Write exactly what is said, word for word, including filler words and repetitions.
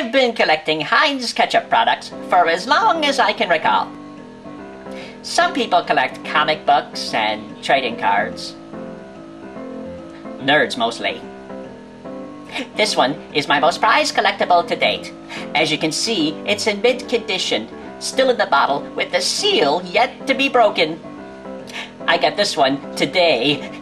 I've been collecting Heinz Ketchup products for as long as I can recall. Some people collect comic books and trading cards. Nerds mostly. This one is my most prized collectible to date. As you can see, it's in mint condition, still in the bottle with the seal yet to be broken. I got this one today.